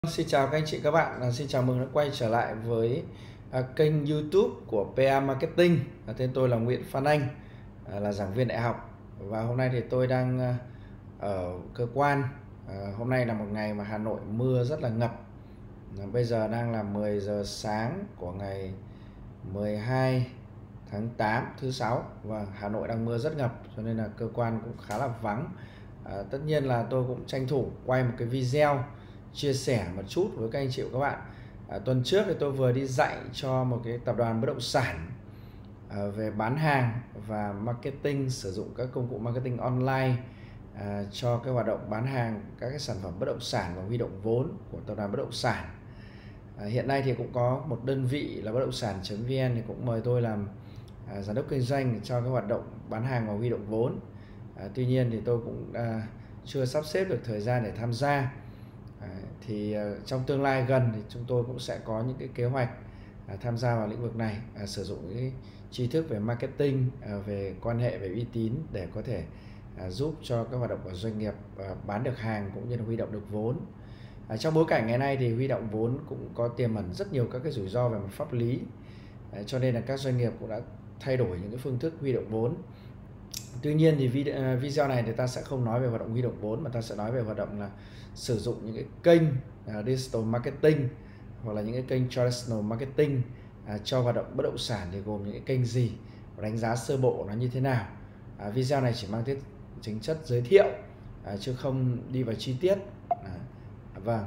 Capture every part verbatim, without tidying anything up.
Xin chào các anh chị các bạn, à, xin chào mừng đã quay trở lại với à, kênh YouTube của pê a Marketing. À, tên tôi là Nguyễn Phan Anh, à, là giảng viên đại học. Và hôm nay thì tôi đang à, ở cơ quan. À, hôm nay là một ngày mà Hà Nội mưa rất là ngập. À, bây giờ đang là mười giờ sáng của ngày mười hai tháng tám thứ sáu và Hà Nội đang mưa rất ngập, cho nên là cơ quan cũng khá là vắng. À, tất nhiên là tôi cũng tranh thủ quay một cái video chia sẻ một chút với các anh chị và các bạn. À, tuần trước thì tôi vừa đi dạy cho một cái tập đoàn bất động sản à, về bán hàng và marketing, sử dụng các công cụ marketing online à, cho cái hoạt động bán hàng các cái sản phẩm bất động sản và huy động vốn của tập đoàn bất động sản. À, hiện nay thì cũng có một đơn vị là bất động sản.vn thì cũng mời tôi làm à, giám đốc kinh doanh cho cái hoạt động bán hàng và huy động vốn. À, tuy nhiên thì tôi cũng à, chưa sắp xếp được thời gian để tham gia. À, thì à, trong tương lai gần thì chúng tôi cũng sẽ có những cái kế hoạch à, tham gia vào lĩnh vực này, à, sử dụng những cái tri thức về marketing, à, về quan hệ, về uy tín để có thể à, giúp cho các hoạt động của doanh nghiệp à, bán được hàng cũng như là huy động được vốn. À, trong bối cảnh ngày nay thì huy động vốn cũng có tiềm ẩn rất nhiều các cái rủi ro về mặt pháp lý, à, cho nên là các doanh nghiệp cũng đã thay đổi những cái phương thức huy động vốn. Tuy nhiên thì video này thì ta sẽ không nói về hoạt động huy động vốn, mà ta sẽ nói về hoạt động là sử dụng những cái kênh uh, digital marketing hoặc là những cái kênh traditional marketing uh, cho hoạt động bất động sản thì gồm những cái kênh gì và đánh giá sơ bộ nó như thế nào. Uh, video này chỉ mang tính tính chất giới thiệu uh, chứ không đi vào chi tiết. Uh, vâng.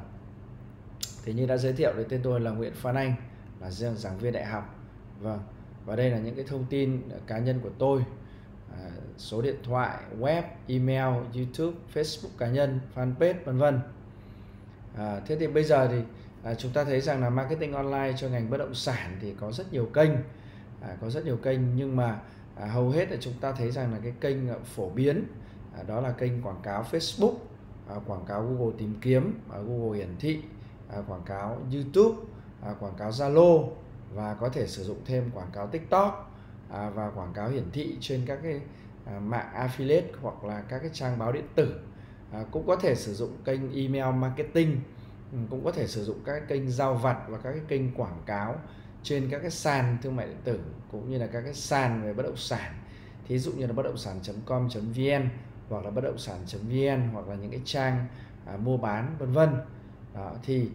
Thì như đã giới thiệu thì tên tôi là Nguyễn Phan Anh, là giảng viên đại học. Vâng. Và đây là những cái thông tin cá nhân của tôi. À, số điện thoại, web, email, YouTube, Facebook cá nhân, fanpage vân vân. À, thế thì bây giờ thì à, chúng ta thấy rằng là marketing online cho ngành bất động sản thì có rất nhiều kênh, à, có rất nhiều kênh nhưng mà à, hầu hết là chúng ta thấy rằng là cái kênh phổ biến à, đó là kênh quảng cáo Facebook, à, quảng cáo Google tìm kiếm, à, Google hiển thị, à, quảng cáo YouTube, à, quảng cáo Zalo và có thể sử dụng thêm quảng cáo TikTok. À, và quảng cáo hiển thị trên các cái à, mạng affiliate hoặc là các cái trang báo điện tử. À, cũng có thể sử dụng kênh email marketing, cũng có thể sử dụng các kênh giao vặt và các cái kênh quảng cáo trên các cái sàn thương mại điện tử cũng như là các cái sàn về bất động sản, thí dụ như là bất động sản chấm com chấm vn hoặc là bất động sản chấm vn hoặc là những cái trang à, mua bán vân vân. Thì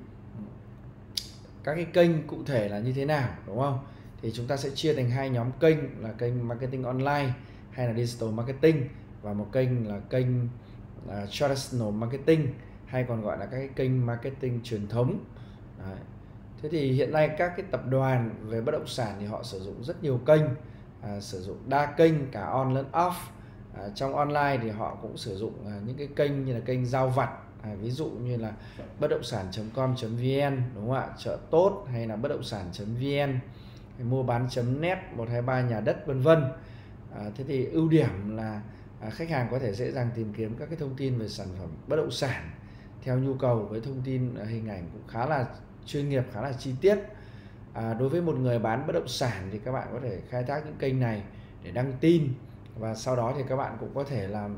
các cái kênh cụ thể là như thế nào, đúng không? Thì chúng ta sẽ chia thành hai nhóm kênh là kênh marketing online hay là digital marketing, và một kênh là kênh uh, traditional marketing hay còn gọi là các cái kênh marketing truyền thống. Đấy. Thế thì hiện nay các cái tập đoàn về bất động sản thì họ sử dụng rất nhiều kênh, à, sử dụng đa kênh cả on lẫn off. À, trong online thì họ cũng sử dụng à, những cái kênh như là kênh giao vặt, à, ví dụ như là bất động sản chấm com chấm vn, đúng không ạ, chợ tốt hay là bất động sản chấm vn, mua bán chấm net, một hai ba nhà đất vân vân. À, thế thì ưu điểm là à, khách hàng có thể dễ dàng tìm kiếm các cái thông tin về sản phẩm bất động sản theo nhu cầu với thông tin à, hình ảnh cũng khá là chuyên nghiệp, khá là chi tiết. À, đối với một người bán bất động sản thì các bạn có thể khai thác những kênh này để đăng tin, và sau đó thì các bạn cũng có thể làm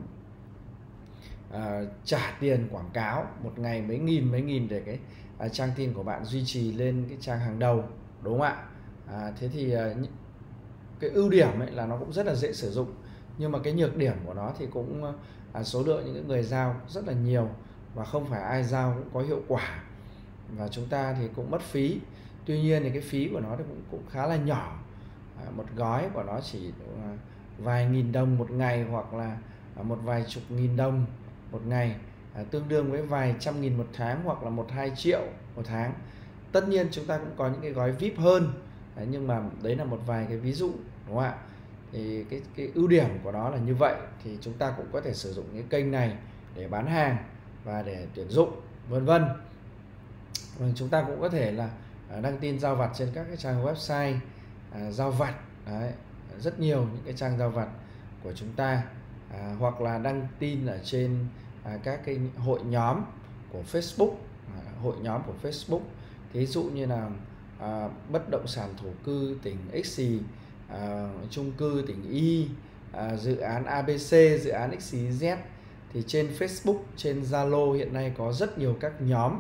à, trả tiền quảng cáo một ngày mấy nghìn mấy nghìn để cái à, trang tin của bạn duy trì lên cái trang hàng đầu, đúng không ạ? À, thế thì à, cái ưu điểm ấy là nó cũng rất là dễ sử dụng, nhưng mà cái nhược điểm của nó thì cũng à, số lượng những người giao rất là nhiều và không phải ai giao cũng có hiệu quả, và chúng ta thì cũng mất phí. Tuy nhiên thì cái phí của nó thì cũng, cũng khá là nhỏ, à, một gói của nó chỉ à, vài nghìn đồng một ngày hoặc là à, một vài chục nghìn đồng một ngày, à, tương đương với vài trăm nghìn một tháng hoặc là một hai triệu một tháng. Tất nhiên chúng ta cũng có những cái gói vi ai pi hơn, đấy, nhưng mà đấy là một vài cái ví dụ, đúng không ạ? Thì cái, cái ưu điểm của nó là như vậy, thì chúng ta cũng có thể sử dụng cái kênh này để bán hàng và để tuyển dụng vân vân. Chúng ta cũng có thể là đăng tin giao vặt trên các cái trang website à, giao vặt, đấy, rất nhiều những cái trang giao vặt của chúng ta, à, hoặc là đăng tin ở trên à, các cái hội nhóm của Facebook, à, hội nhóm của Facebook, thí dụ như là à, bất động sản thổ cư tỉnh X, à, chung cư tỉnh Y, à, dự án a bê xê, dự án X Y Z. Thì trên Facebook, trên Zalo hiện nay có rất nhiều các nhóm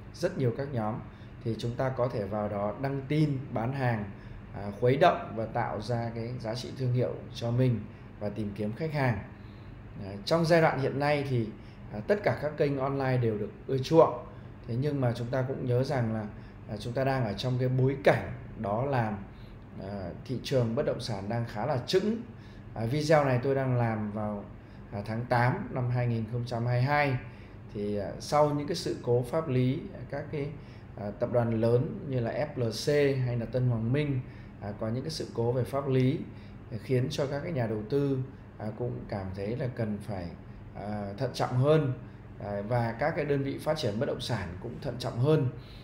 rất nhiều các nhóm, thì chúng ta có thể vào đó đăng tin, bán hàng, à, khuấy động và tạo ra cái giá trị thương hiệu cho mình và tìm kiếm khách hàng. À, trong giai đoạn hiện nay thì à, tất cả các kênh online đều được ưa chuộng. Thế nhưng mà chúng ta cũng nhớ rằng là à, chúng ta đang ở trong cái bối cảnh đó là à, thị trường bất động sản đang khá là chững. À, video này tôi đang làm vào à, tháng tám năm hai nghìn không trăm hai mươi hai. Thì à, sau những cái sự cố pháp lý, các cái à, tập đoàn lớn như là ép lờ xê hay là Tân Hoàng Minh à, có những cái sự cố về pháp lý khiến cho các cái nhà đầu tư à, cũng cảm thấy là cần phải à, thận trọng hơn, à, và các cái đơn vị phát triển bất động sản cũng thận trọng hơn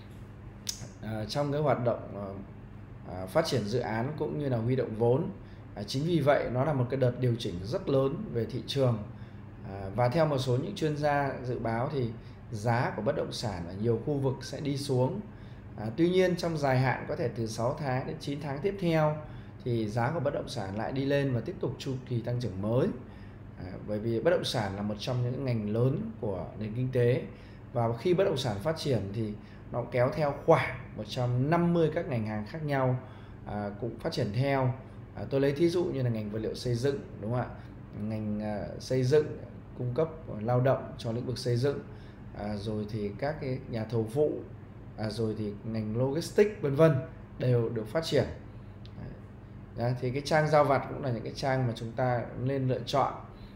à, trong cái hoạt động à, phát triển dự án cũng như là huy động vốn. À, chính vì vậy nó là một cái đợt điều chỉnh rất lớn về thị trường, à, và theo một số những chuyên gia dự báo thì giá của bất động sản ở nhiều khu vực sẽ đi xuống. À, tuy nhiên trong dài hạn có thể từ sáu tháng đến chín tháng tiếp theo thì giá của bất động sản lại đi lên và tiếp tục chu kỳ tăng trưởng mới. À, bởi vì bất động sản là một trong những ngành lớn của nền kinh tế, và khi bất động sản phát triển thì nó kéo theo khoảng một trăm năm mươi các ngành hàng khác nhau à, cũng phát triển theo. À, tôi lấy thí dụ như là ngành vật liệu xây dựng, đúng không ạ? Ngành à, xây dựng cung cấp lao động cho lĩnh vực xây dựng, à, rồi thì các cái nhà thầu vụ, à, rồi thì ngành logistics vân vân đều được phát triển. Đấy, thì cái trang giao vặt cũng là những cái trang mà chúng ta nên lựa chọn.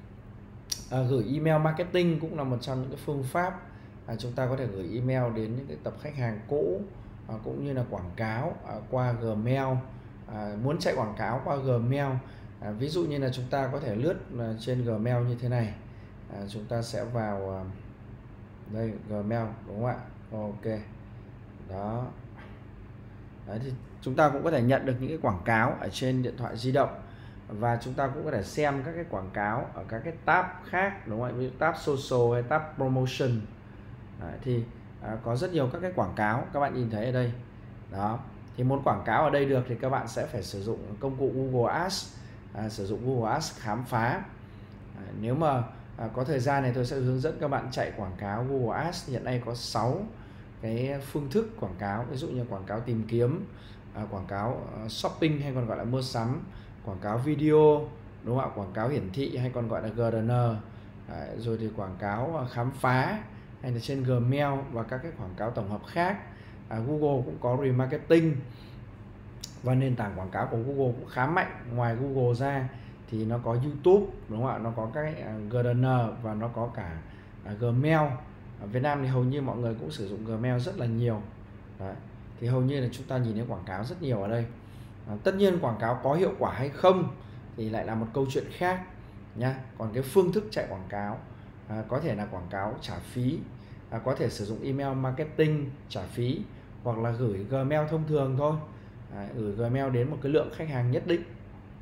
À, gửi email marketing cũng là một trong những cái phương pháp. À, chúng ta có thể gửi email đến những cái tập khách hàng cũ, à, cũng như là quảng cáo à, qua Gmail. À, muốn chạy quảng cáo qua Gmail, à, ví dụ như là chúng ta có thể lướt à, trên Gmail như thế này. À, chúng ta sẽ vào à, đây Gmail, đúng không ạ? Ok, đó. Đấy, thì chúng ta cũng có thể nhận được những cái quảng cáo ở trên điện thoại di động, và chúng ta cũng có thể xem các cái quảng cáo ở các cái tab khác, đúng không ạ? Ví dụ tab social hay tab promotion. Đấy, thì à, có rất nhiều các cái quảng cáo các bạn nhìn thấy ở đây. Đó, thì muốn quảng cáo ở đây được thì các bạn sẽ phải sử dụng công cụ Google Ads, à, sử dụng Google Ads khám phá. À, nếu mà à, có thời gian này tôi sẽ hướng dẫn các bạn chạy quảng cáo Google Ads. Hiện nay có sáu cái phương thức quảng cáo, ví dụ như quảng cáo tìm kiếm, à, quảng cáo uh, shopping hay còn gọi là mua sắm, quảng cáo video, đúng không ạ? Quảng cáo hiển thị hay còn gọi là giê đê en, à, rồi thì quảng cáo uh, khám phá hay là trên Gmail và các cái quảng cáo tổng hợp khác. À, Google cũng có remarketing, và nền tảng quảng cáo của Google cũng khá mạnh. Ngoài Google ra thì nó có YouTube, đúng không ạ? Nó có các cái uh, giê đê en và nó có cả uh, Gmail. Ở Việt Nam thì hầu như mọi người cũng sử dụng Gmail rất là nhiều. Đấy, thì hầu như là chúng ta nhìn thấy quảng cáo rất nhiều ở đây. À, tất nhiên quảng cáo có hiệu quả hay không thì lại là một câu chuyện khác nhá. Còn cái phương thức chạy quảng cáo à, có thể là quảng cáo trả phí, à, có thể sử dụng email marketing trả phí, hoặc là gửi Gmail thông thường thôi, à, gửi Gmail đến một cái lượng khách hàng nhất định.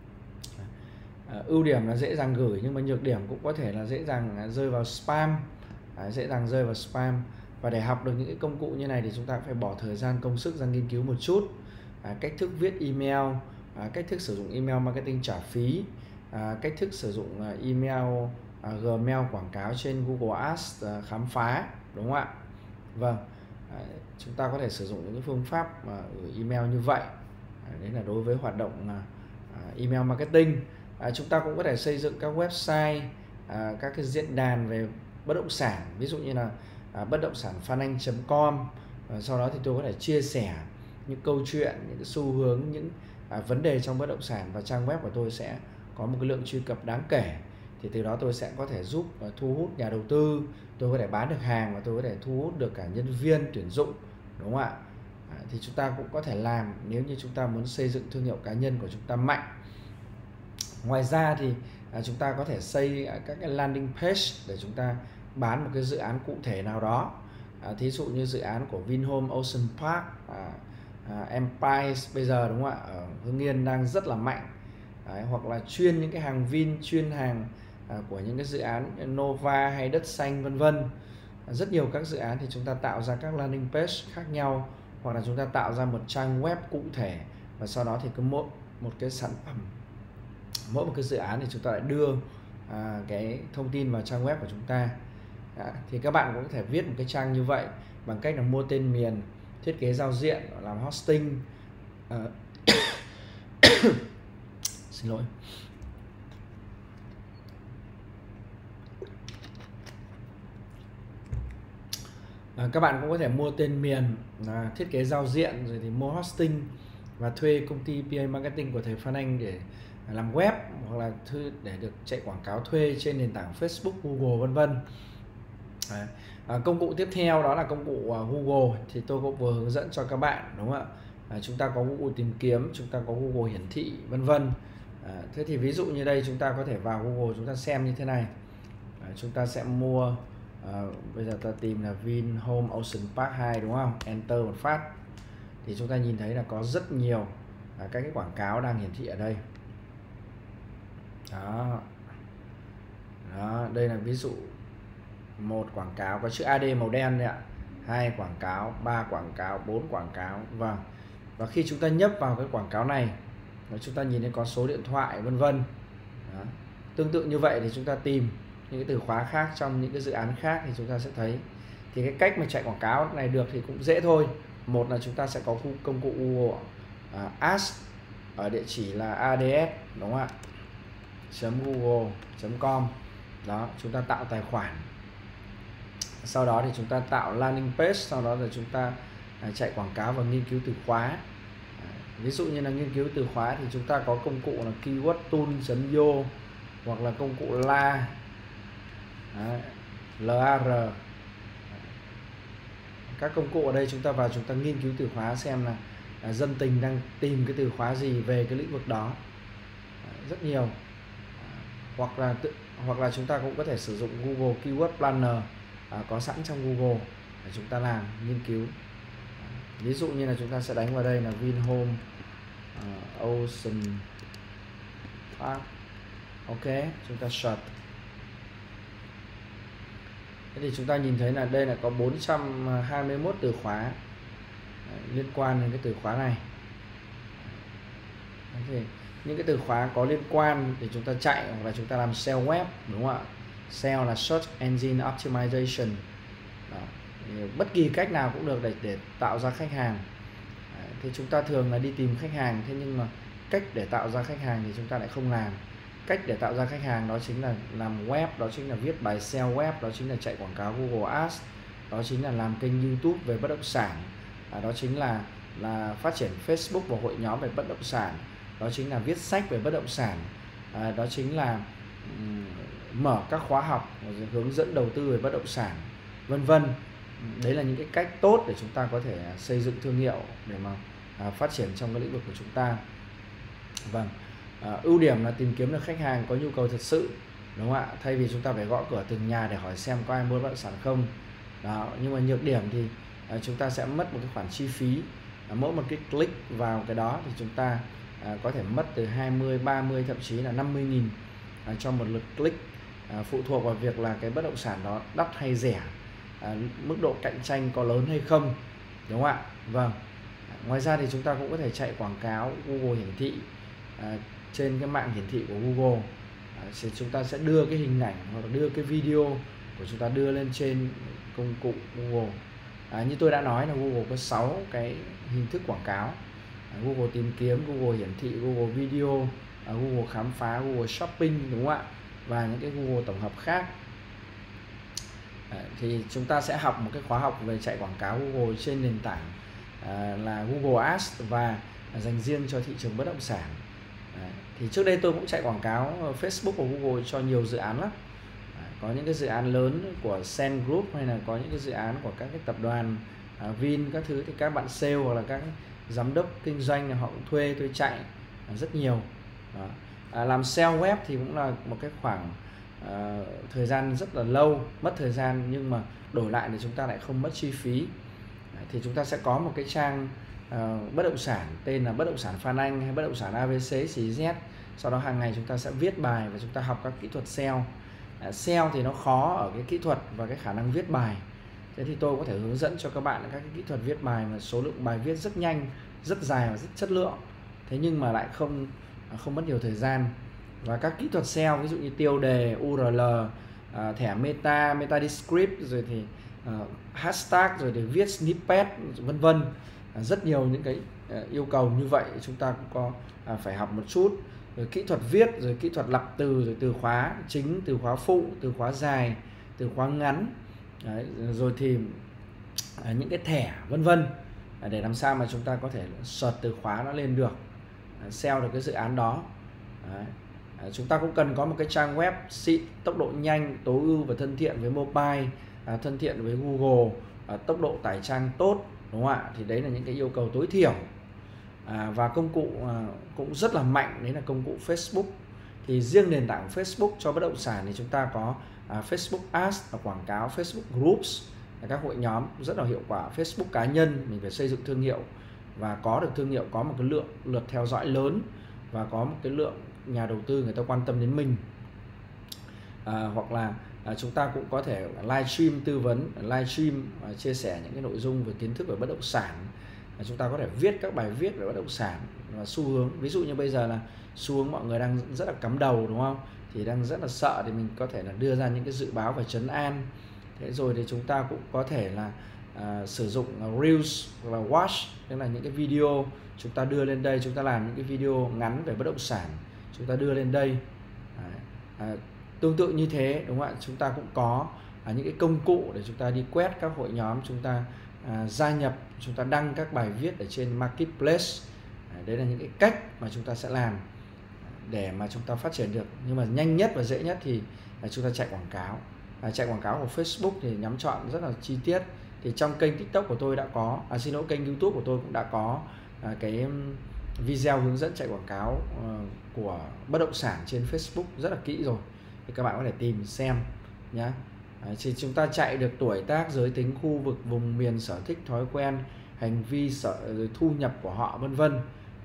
À, ưu điểm là dễ dàng gửi, nhưng mà nhược điểm cũng có thể là dễ dàng rơi vào spam. À, dễ dàng rơi vào spam. Và để học được những cái công cụ như này thì chúng ta phải bỏ thời gian công sức ra nghiên cứu một chút, à, cách thức viết email, à, cách thức sử dụng email marketing trả phí, à, cách thức sử dụng à, email à, Gmail quảng cáo trên Google Ads à, khám phá, đúng không ạ? Vâng, à, chúng ta có thể sử dụng những cái phương pháp à, gửi email như vậy. À, đấy là đối với hoạt động à, email marketing. À, chúng ta cũng có thể xây dựng các website, à, các cái diễn đàn về bất động sản, ví dụ như là à, bất động sản phan anh chấm com. À, sau đó thì tôi có thể chia sẻ những câu chuyện, những cái xu hướng, những à, vấn đề trong bất động sản, và trang web của tôi sẽ có một cái lượng truy cập đáng kể. Thì từ đó tôi sẽ có thể giúp à, thu hút nhà đầu tư, tôi có thể bán được hàng, và tôi có thể thu hút được cả nhân viên tuyển dụng, đúng không ạ? À, thì chúng ta cũng có thể làm nếu như chúng ta muốn xây dựng thương hiệu cá nhân của chúng ta mạnh. Ngoài ra thì à, chúng ta có thể xây à, các cái landing page để chúng ta bán một cái dự án cụ thể nào đó. À, thí dụ như dự án của Vinhome Ocean Park, à, à, Empire bây giờ, đúng không ạ, ở Hưng Yên đang rất là mạnh. Đấy, hoặc là chuyên những cái hàng Vin, chuyên hàng à, của những cái dự án Nova hay Đất Xanh vân vân. À, rất nhiều các dự án thì chúng ta tạo ra các landing page khác nhau, hoặc là chúng ta tạo ra một trang web cụ thể, và sau đó thì cứ mỗi một cái sản phẩm, mỗi một cái dự án thì chúng ta lại đưa à, cái thông tin vào trang web của chúng ta. Đã, thì các bạn cũng có thể viết một cái trang như vậy bằng cách là mua tên miền, thiết kế giao diện, làm hosting. À, xin lỗi. À, các bạn cũng có thể mua tên miền, à, thiết kế giao diện, rồi thì mua hosting và thuê công ty pê a Marketing của thầy Phan Anh để làm web, hoặc là thư để được chạy quảng cáo thuê trên nền tảng Facebook, Google vân vân. À, à, công cụ tiếp theo đó là công cụ uh, Google, thì tôi cũng vừa hướng dẫn cho các bạn, đúng không ạ? À, chúng ta có Google tìm kiếm, chúng ta có Google hiển thị vân vân. À, thế thì ví dụ như đây chúng ta có thể vào Google, chúng ta xem như thế này. À, chúng ta sẽ mua, à, bây giờ ta tìm là Vinhome Ocean Park hai, đúng không? Enter một phát thì chúng ta nhìn thấy là có rất nhiều à, các cái quảng cáo đang hiển thị ở đây. Đó. Đó, đây là ví dụ một quảng cáo có chữ a đê màu đen đấy ạ, hai quảng cáo, ba quảng cáo, bốn quảng cáo. Vâng. Và khi chúng ta nhấp vào cái quảng cáo này, chúng ta nhìn thấy có số điện thoại vân vân. Tương tự như vậy thì chúng ta tìm những cái từ khóa khác trong những cái dự án khác thì chúng ta sẽ thấy. Thì cái cách mà chạy quảng cáo này được thì cũng dễ thôi. Một là chúng ta sẽ có công cụ Google uh, Ads ở địa chỉ là ads, đúng không ạ? .google chấm com. Đó, chúng ta tạo tài khoản. Sau đó thì chúng ta tạo landing page, sau đó là chúng ta uh, chạy quảng cáo và nghiên cứu từ khóa. Uh, ví dụ như là nghiên cứu từ khóa thì chúng ta có công cụ là keyword tool chấm io hoặc là công cụ la Đấy, lar. Các công cụ ở đây chúng ta vào, chúng ta nghiên cứu từ khóa xem là, là dân tình đang tìm cái từ khóa gì về cái lĩnh vực đó. Rất nhiều. Hoặc là tự, hoặc là chúng ta cũng có thể sử dụng Google Keyword Planner à, có sẵn trong Google để chúng ta làm nghiên cứu. Ví dụ như là chúng ta sẽ đánh vào đây là Vinhome uh, Ocean Park. Ok, chúng ta search. Thế thì chúng ta nhìn thấy là đây là có bốn trăm hai mươi mốt từ khóa liên quan đến cái từ khóa này. Thì những cái từ khóa có liên quan thì chúng ta chạy, hoặc là chúng ta làm ét e o web, đúng không ạ? ét e o là Search Engine Optimization. Đó. Bất kỳ cách nào cũng được để, để tạo ra khách hàng. Đấy. Thì chúng ta thường là đi tìm khách hàng, thế nhưng mà cách để tạo ra khách hàng thì chúng ta lại không làm. Cách để tạo ra khách hàng đó chính là làm web, đó chính là viết bài ét e o web, đó chính là chạy quảng cáo Google Ads, đó chính là làm kênh YouTube về bất động sản, à, đó chính là là phát triển Facebook và hội nhóm về bất động sản, đó chính là viết sách về bất động sản, à, đó chính là um, mở các khóa học hướng dẫn đầu tư về bất động sản, vân vân. Đấy là những cái cách tốt để chúng ta có thể xây dựng thương hiệu để mà à, phát triển trong cái lĩnh vực của chúng ta. Vâng. À, ưu điểm là tìm kiếm được khách hàng có nhu cầu thật sự, đúng không ạ? Thay vì chúng ta phải gõ cửa từng nhà để hỏi xem có ai mua bất động sản không. Đó. Nhưng mà nhược điểm thì à, chúng ta sẽ mất một cái khoản chi phí. À, mỗi một cái click vào cái đó thì chúng ta à, có thể mất từ hai mươi, ba mươi, thậm chí là năm mươi nghìn à, cho một lượt click, à, phụ thuộc vào việc là cái bất động sản đó đắt hay rẻ, à, mức độ cạnh tranh có lớn hay không, đúng không ạ? Vâng. À, ngoài ra thì chúng ta cũng có thể chạy quảng cáo Google hiển thị à, trên cái mạng hiển thị của Google. À, thì chúng ta sẽ đưa cái hình ảnh hoặc là đưa cái video của chúng ta đưa lên trên công cụ Google. À, như tôi đã nói là Google có sáu cái hình thức quảng cáo. À, Google tìm kiếm, Google hiển thị, Google video, à, Google khám phá, Google shopping, đúng không ạ? Và những cái Google tổng hợp khác. À, thì chúng ta sẽ học một cái khóa học về chạy quảng cáo Google trên nền tảng à, là Google Ads và dành riêng cho thị trường bất động sản. À, thì trước đây tôi cũng chạy quảng cáo Facebook và Google cho nhiều dự án lắm. À, có những cái dự án lớn của Sen Group hay là có những cái dự án của các cái tập đoàn à, Vin các thứ, thì các bạn sale hoặc là các giám đốc kinh doanh họ cũng thuê tôi chạy à, rất nhiều. Đó. À, làm sale web thì cũng là một cái khoảng à, thời gian rất là lâu, mất thời gian, nhưng mà đổi lại thì chúng ta lại không mất chi phí. À, thì chúng ta sẽ có một cái trang à, bất động sản tên là bất động sản Phan Anh hay bất động sản a bê xê xí dét. Sau đó hàng ngày chúng ta sẽ viết bài và chúng ta học các kỹ thuật sale. À, sale thì nó khó ở cái kỹ thuật và cái khả năng viết bài. Thế thì tôi có thể hướng dẫn cho các bạn các cái kỹ thuật viết bài mà số lượng bài viết rất nhanh, rất dài và rất chất lượng. Thế nhưng mà lại không không mất nhiều thời gian. Và các kỹ thuật sale ví dụ như tiêu đề, u rờ lờ, à, thẻ meta, meta descript, rồi thì uh, hashtag rồi để viết snippet vân vân, uh, rất nhiều những cái uh, yêu cầu như vậy chúng ta cũng có uh, phải học một chút, rồi kỹ thuật viết, rồi kỹ thuật lặp từ, rồi từ khóa chính, từ khóa phụ, từ khóa dài, từ khóa ngắn. Đấy, rồi thì uh, những cái thẻ vân vân, uh, để làm sao mà chúng ta có thể search từ khóa nó lên được, uh, sell được cái dự án đó. Đấy. À, chúng ta cũng cần có một cái trang web xịn, tốc độ nhanh, tối ưu và thân thiện với mobile, à, thân thiện với Google, à, tốc độ tải trang tốt, đúng không ạ? Thì đấy là những cái yêu cầu tối thiểu. À, và công cụ à, cũng rất là mạnh, đấy là công cụ Facebook. Thì riêng nền tảng Facebook cho bất động sản thì chúng ta có à, Facebook Ads và quảng cáo, Facebook Groups là các hội nhóm rất là hiệu quả. Facebook cá nhân mình phải xây dựng thương hiệu và có được thương hiệu, có một cái lượng lượt theo dõi lớn và có một cái lượng nhà đầu tư người ta quan tâm đến mình. À, hoặc là à, chúng ta cũng có thể livestream tư vấn, livestream à, chia sẻ những cái nội dung về kiến thức về bất động sản. À, chúng ta có thể viết các bài viết về bất động sản và xu hướng. Ví dụ như bây giờ là xu hướng mọi người đang rất là cắm đầu, đúng không? Thì đang rất là sợ, thì mình có thể là đưa ra những cái dự báo và trấn an. Thế rồi thì chúng ta cũng có thể là à, sử dụng Reels hoặc là Watch, tức là những cái video chúng ta đưa lên đây, chúng ta làm những cái video ngắn về bất động sản, chúng ta đưa lên đây. À, tương tự như thế, đúng không ạ? Chúng ta cũng có à, những cái công cụ để chúng ta đi quét các hội nhóm, chúng ta à, gia nhập, chúng ta đăng các bài viết ở trên marketplace. À, đấy là những cái cách mà chúng ta sẽ làm để mà chúng ta phát triển được. Nhưng mà nhanh nhất và dễ nhất thì là chúng ta chạy quảng cáo. À, chạy quảng cáo của Facebook thì nhắm chọn rất là chi tiết. Thì trong kênh TikTok của tôi đã có, à, xin lỗi, kênh YouTube của tôi cũng đã có à, cái video hướng dẫn chạy quảng cáo uh, của bất động sản trên Facebook rất là kỹ rồi, thì các bạn có thể tìm xem nhé. Thì chúng ta chạy được tuổi tác, giới tính, khu vực, vùng miền, sở thích, thói quen, hành vi, sở, thu nhập của họ vân vân.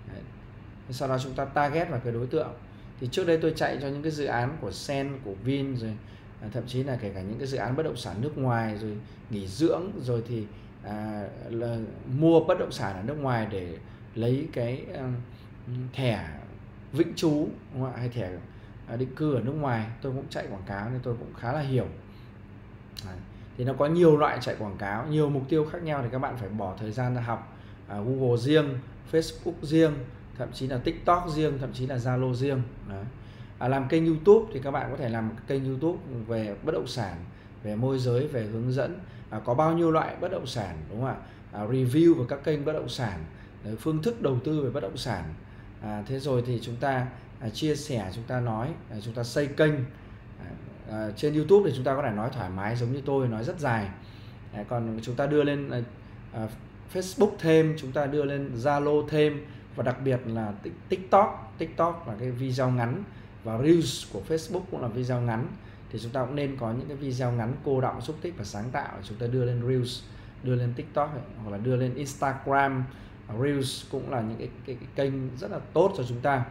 Sau đó chúng ta target vào cái đối tượng. Thì trước đây tôi chạy cho những cái dự án của Sen, của Vin, rồi à, thậm chí là kể cả những cái dự án bất động sản nước ngoài, rồi nghỉ dưỡng, rồi thì à, là mua bất động sản ở nước ngoài để lấy cái uh, thẻ vĩnh trú, đúng không? Hay thẻ uh, định cư ở nước ngoài. Tôi cũng chạy quảng cáo nên tôi cũng khá là hiểu. Đấy. Thì nó có nhiều loại chạy quảng cáo, nhiều mục tiêu khác nhau, thì các bạn phải bỏ thời gian ra học. uh, Google riêng, Facebook riêng, thậm chí là TikTok riêng, thậm chí là Zalo riêng. Đấy. À, làm kênh YouTube thì các bạn có thể làm kênh YouTube về bất động sản, về môi giới, về hướng dẫn, à, có bao nhiêu loại bất động sản, đúng không ạ? À, review về các kênh bất động sản, đấy, phương thức đầu tư về bất động sản. À, thế rồi thì chúng ta à, chia sẻ, chúng ta nói, à, chúng ta xây kênh. À, à, trên YouTube thì chúng ta có thể nói thoải mái giống như tôi, nói rất dài. À, còn chúng ta đưa lên à, Facebook thêm, chúng ta đưa lên Zalo thêm, và đặc biệt là TikTok. TikTok là cái video ngắn, và Reels của Facebook cũng là video ngắn. Thì chúng ta cũng nên có những cái video ngắn cô đọng, xúc tích và sáng tạo. Chúng ta đưa lên Reels, đưa lên TikTok ấy, hoặc là đưa lên Instagram. Reels cũng là những cái, cái, cái kênh rất là tốt cho chúng ta.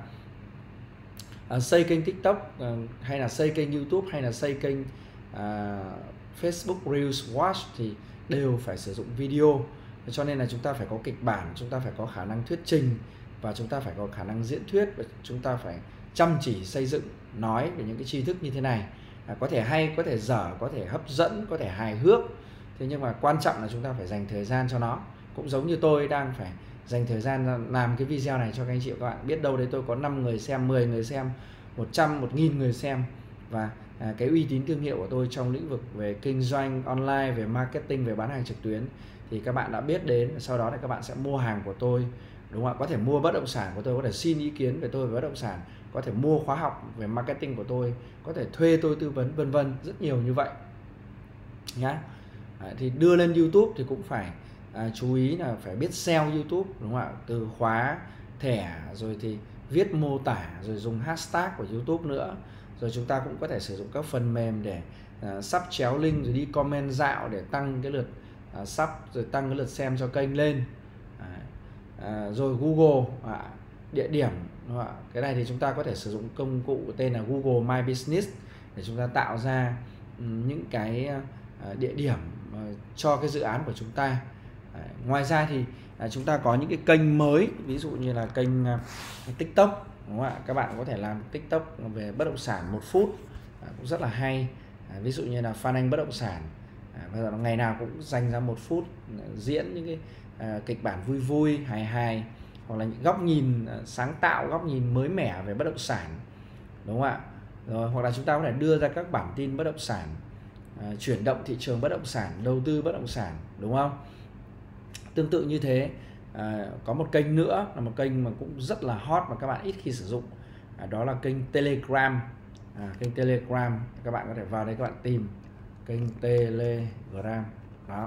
À, xây kênh TikTok à, hay là xây kênh YouTube hay là xây kênh à, Facebook Reels Watch thì đều phải sử dụng video. Cho nên là chúng ta phải có kịch bản, chúng ta phải có khả năng thuyết trình, và chúng ta phải có khả năng diễn thuyết, và chúng ta phải chăm chỉ xây dựng, nói về những cái tri thức như thế này. À, có thể hay, có thể dở, có thể hấp dẫn, có thể hài hước. Thế nhưng mà quan trọng là chúng ta phải dành thời gian cho nó. Cũng giống như tôi đang phải dành thời gian làm cái video này cho các anh chị và các bạn. Biết đâu đấy tôi có năm người xem, mười người xem, một trăm, một nghìn người xem. Và à, cái uy tín thương hiệu của tôi trong lĩnh vực về kinh doanh online, về marketing, về bán hàng trực tuyến thì các bạn đã biết đến. Sau đó thì các bạn sẽ mua hàng của tôi, đúng không ạ? Có thể mua bất động sản của tôi, có thể xin ý kiến về tôi về bất động sản, có thể mua khóa học về marketing của tôi, có thể thuê tôi tư vấn, vân vân, rất nhiều như vậy nhá. À, thì đưa lên YouTube thì cũng phải à, chú ý là phải biết ét e o YouTube, đúng không ạ? Từ khóa, thẻ, rồi thì viết mô tả, rồi dùng hashtag của YouTube nữa. Rồi chúng ta cũng có thể sử dụng các phần mềm để à, sắp chéo link, rồi đi comment dạo để tăng cái lượt à, sub, rồi tăng cái lượt xem cho kênh lên. À, à, rồi Google à, địa điểm, đúng không ạ? Cái này thì chúng ta có thể sử dụng công cụ tên là Google My Business để chúng ta tạo ra um, những cái uh, địa điểm uh, cho cái dự án của chúng ta. À, ngoài ra thì uh, chúng ta có những cái kênh mới, ví dụ như là kênh uh, TikTok, đúng không ạ? Các bạn có thể làm TikTok về bất động sản một phút, uh, cũng rất là hay. À, ví dụ như là Phan Anh bất động sản, à, Bây giờ nó ngày nào cũng dành ra một phút diễn những cái à, kịch bản vui vui, hài hài, hoặc là những góc nhìn à, sáng tạo, góc nhìn mới mẻ về bất động sản, đúng không ạ? Rồi hoặc là chúng ta có thể đưa ra các bản tin bất động sản, à, chuyển động thị trường bất động sản, đầu tư bất động sản, đúng không? Tương tự như thế, à, có một kênh nữa là một kênh mà cũng rất là hot mà các bạn ít khi sử dụng, à, đó là kênh Telegram. À, kênh Telegram các bạn có thể vào đây các bạn tìm kênh Telegram đó.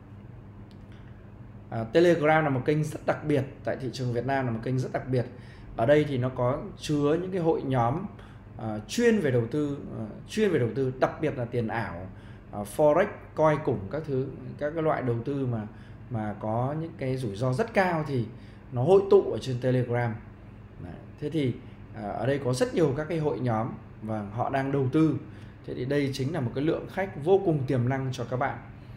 À, Telegram là một kênh rất đặc biệt tại thị trường Việt Nam, là một kênh rất đặc biệt. Ở đây thì nó có chứa những cái hội nhóm uh, chuyên về đầu tư, uh, chuyên về đầu tư, đặc biệt là tiền ảo, uh, forex, coin cùng các thứ, các cái loại đầu tư mà mà có những cái rủi ro rất cao thì nó hội tụ ở trên Telegram. Đấy. Thế thì uh, ở đây có rất nhiều các cái hội nhóm và họ đang đầu tư. Thế thì đây chính là một cái lượng khách vô cùng tiềm năng cho các bạn.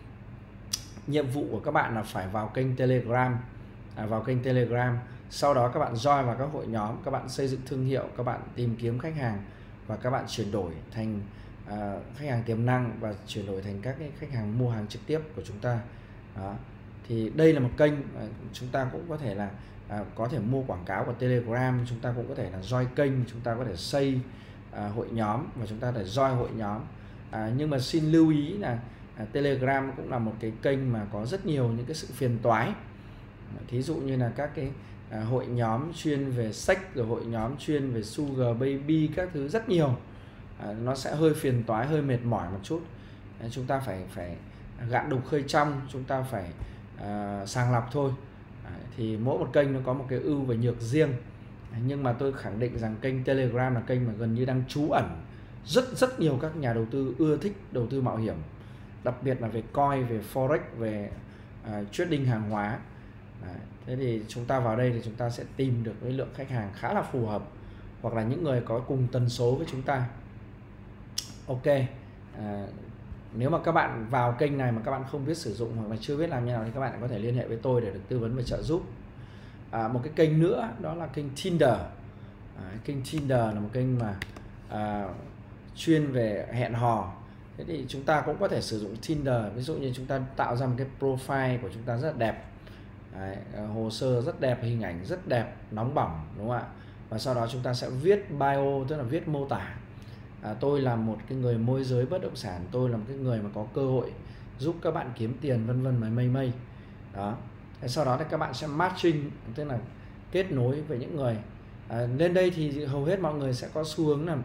Nhiệm vụ của các bạn là phải vào kênh Telegram, à, vào kênh Telegram, sau đó các bạn join vào các hội nhóm, các bạn xây dựng thương hiệu, các bạn tìm kiếm khách hàng và các bạn chuyển đổi thành à, khách hàng tiềm năng và chuyển đổi thành các cái khách hàng mua hàng trực tiếp của chúng ta. Đó. Thì đây là một kênh à, chúng ta cũng có thể là à, có thể mua quảng cáo của Telegram, chúng ta cũng có thể là join kênh, chúng ta có thể xây à, hội nhóm và chúng ta có thể join hội nhóm. À, nhưng mà xin lưu ý là À, Telegram cũng là một cái kênh mà có rất nhiều những cái sự phiền toái. Thí dụ như là các cái à, hội nhóm chuyên về sách, rồi hội nhóm chuyên về Sugar Baby các thứ rất nhiều. À, nó sẽ hơi phiền toái, hơi mệt mỏi một chút. À, chúng ta phải phải gạn đục khơi trong, chúng ta phải à, sàng lọc thôi. À, thì mỗi một kênh nó có một cái ưu và nhược riêng. À, nhưng mà tôi khẳng định rằng kênh Telegram là kênh mà gần như đang trú ẩn rất rất nhiều các nhà đầu tư ưa thích đầu tư mạo hiểm, đặc biệt là về coin, về forex, về uh, trading hàng hóa. Đấy. Thế thì chúng ta vào đây thì chúng ta sẽ tìm được cái lượng khách hàng khá là phù hợp, hoặc là những người có cùng tần số với chúng ta. Ok, à, nếu mà các bạn vào kênh này mà các bạn không biết sử dụng hoặc là chưa biết làm như nào thì các bạn có thể liên hệ với tôi để được tư vấn và trợ giúp. À, một cái kênh nữa đó là kênh Tinder. À, kênh Tinder là một kênh mà à, chuyên về hẹn hò. Thế thì chúng ta cũng có thể sử dụng Tinder, ví dụ như chúng ta tạo ra một cái profile của chúng ta rất là đẹp. Đấy, hồ sơ rất đẹp, hình ảnh rất đẹp, nóng bỏng, đúng không ạ? Và sau đó chúng ta sẽ viết bio, tức là viết mô tả. À, tôi là một cái người môi giới bất động sản, tôi là một cái người mà có cơ hội giúp các bạn kiếm tiền, vân vân, mây mây mây. Đó. Thế sau đó thì các bạn sẽ matching, tức là kết nối với những người. À, lên đây thì hầu hết mọi người sẽ có xu hướng là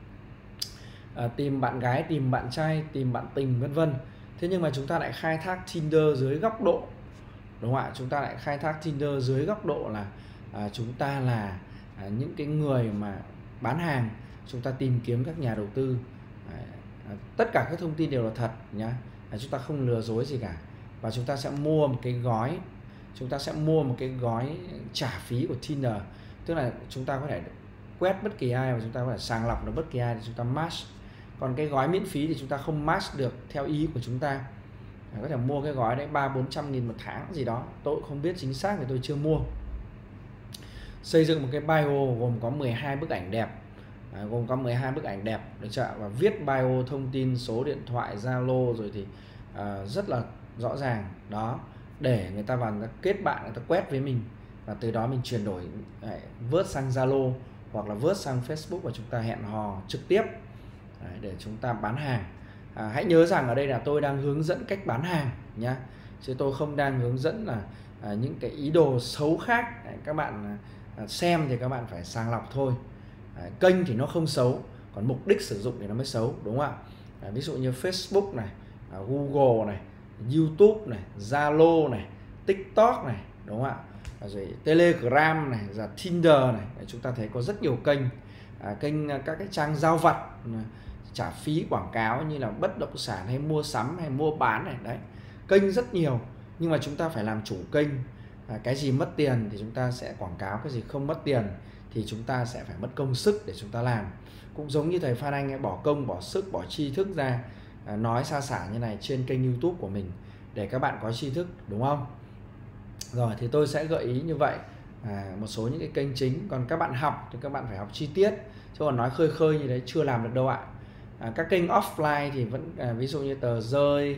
À, tìm bạn gái, tìm bạn trai, tìm bạn tình, vân vân. Thế nhưng mà chúng ta lại khai thác Tinder dưới góc độ, đúng không ạ? Chúng ta lại khai thác Tinder dưới góc độ là à, chúng ta là à, những cái người mà bán hàng, chúng ta tìm kiếm các nhà đầu tư. À, à, tất cả các thông tin đều là thật nhá. À, chúng ta không lừa dối gì cả. Và chúng ta sẽ mua một cái gói, chúng ta sẽ mua một cái gói trả phí của Tinder. Tức là chúng ta có thể quét bất kỳ ai và chúng ta có thể sàng lọc được bất kỳ ai để chúng ta match. Còn cái gói miễn phí thì chúng ta không match được theo ý của chúng ta. À, có thể mua cái gói đấy ba bốn trăm nghìn một tháng gì đó, tôi không biết chính xác vì tôi chưa mua. Xây dựng một cái bio gồm có mười hai bức ảnh đẹp, à, gồm có mười hai bức ảnh đẹp được chưa? Và viết bio thông tin số điện thoại, Zalo rồi thì à, rất là rõ ràng đó, để người ta vào người ta kết bạn, người ta quét với mình và từ đó mình chuyển đổi đấy, vớt sang Zalo hoặc là vớt sang Facebook và chúng ta hẹn hò trực tiếp. Đấy, để chúng ta bán hàng. À, hãy nhớ rằng ở đây là tôi đang hướng dẫn cách bán hàng nhá, chứ tôi không đang hướng dẫn là à, những cái ý đồ xấu khác. Đấy, các bạn à, xem thì các bạn phải sàng lọc thôi. Đấy, kênh thì nó không xấu, còn mục đích sử dụng thì nó mới xấu, đúng không ạ? À, ví dụ như Facebook này, à, Google này, YouTube này, Zalo này, TikTok này, đúng không ạ? À, rồi Telegram này, rồi Tinder này. Đấy, chúng ta thấy có rất nhiều kênh, à, kênh các cái trang giao vặt trả phí quảng cáo như là bất động sản hay mua sắm hay mua bán này. Đấy, kênh rất nhiều, nhưng mà chúng ta phải làm chủ kênh. À, cái gì mất tiền thì chúng ta sẽ quảng cáo, cái gì không mất tiền thì chúng ta sẽ phải mất công sức để chúng ta làm. Cũng giống như thầy Phan Anh ấy bỏ công, bỏ sức, bỏ tri thức ra à, nói xa xả như này trên kênh YouTube của mình để các bạn có tri thức, đúng không? Rồi thì tôi sẽ gợi ý như vậy, à, một số những cái kênh chính. Còn các bạn học thì các bạn phải học chi tiết, chứ còn nói khơi khơi như đấy chưa làm được đâu ạ. À, các kênh offline thì vẫn à, ví dụ như tờ rơi,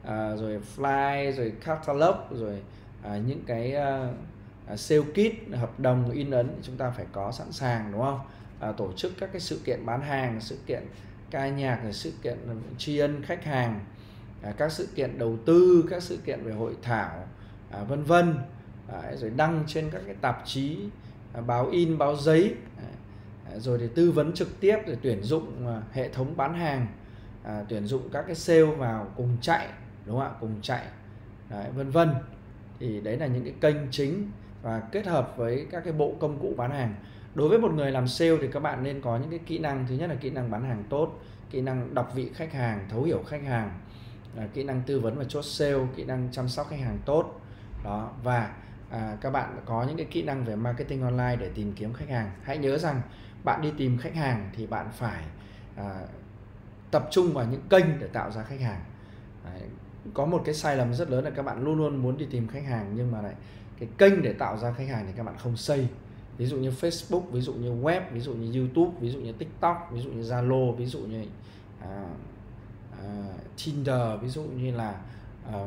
à, rồi fly, rồi catalog, rồi à, những cái à, à, sale kit, hợp đồng in ấn chúng ta phải có sẵn sàng, đúng không? À, tổ chức các cái sự kiện bán hàng, sự kiện ca nhạc, rồi sự kiện tri ân khách hàng, à, các sự kiện đầu tư, các sự kiện về hội thảo, à, vân vân. Đấy, rồi đăng trên các cái tạp chí, à, báo in, báo giấy. Đấy, rồi thì tư vấn trực tiếp, rồi tuyển dụng à, hệ thống bán hàng, à, tuyển dụng các cái sale vào cùng chạy, đúng không ạ, cùng chạy, đấy, vân vân. Thì đấy là những cái kênh chính, và kết hợp với các cái bộ công cụ bán hàng. Đối với một người làm sale thì các bạn nên có những cái kỹ năng. Thứ nhất là kỹ năng bán hàng tốt, kỹ năng đọc vị khách hàng, thấu hiểu khách hàng, à, kỹ năng tư vấn và chốt sale, kỹ năng chăm sóc khách hàng tốt đó. Và à, các bạn có những cái kỹ năng về marketing online để tìm kiếm khách hàng. Hãy nhớ rằng bạn đi tìm khách hàng thì bạn phải à, tập trung vào những kênh để tạo ra khách hàng. Đấy. Có một cái sai lầm rất lớn là các bạn luôn luôn muốn đi tìm khách hàng, nhưng mà lại cái kênh để tạo ra khách hàng thì các bạn không xây. Ví dụ như Facebook, ví dụ như web, ví dụ như YouTube, ví dụ như TikTok, ví dụ như Zalo, ví dụ như à, à, Tinder, ví dụ như là à,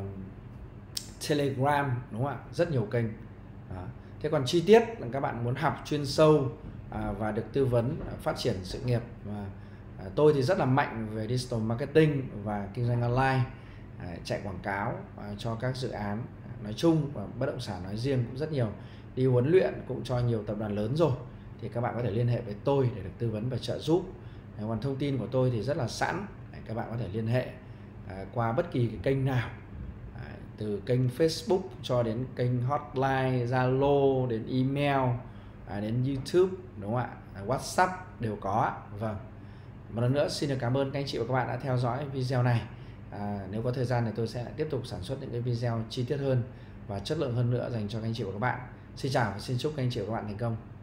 Telegram, đúng không ạ? Rất nhiều kênh. Đó. Thế còn chi tiết là các bạn muốn học chuyên sâu à, và được tư vấn à, phát triển sự nghiệp. Và à, tôi thì rất là mạnh về digital marketing và kinh doanh online, à, chạy quảng cáo à, cho các dự án nói chung và bất động sản nói riêng cũng rất nhiều. Đi huấn luyện cũng cho nhiều tập đoàn lớn rồi. Thì các bạn có thể liên hệ với tôi để được tư vấn và trợ giúp. Còn thông tin của tôi thì rất là sẵn, các bạn có thể liên hệ à, qua bất kỳ cái kênh nào, à, từ kênh Facebook cho đến kênh hotline, Zalo, đến email, à, đến YouTube, đúng không ạ? À, WhatsApp đều có. Vâng. Một lần nữa xin được cảm ơn các anh chị và các bạn đã theo dõi video này. À, nếu có thời gian thì tôi sẽ tiếp tục sản xuất những cái video chi tiết hơn và chất lượng hơn nữa dành cho các anh chị và các bạn. Xin chào và xin chúc các anh chị và các bạn thành công.